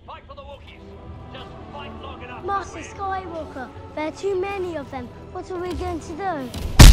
Fight for the Wookiees. Just fight long enough. Master Skywalker, there are too many of them. What are we going to do?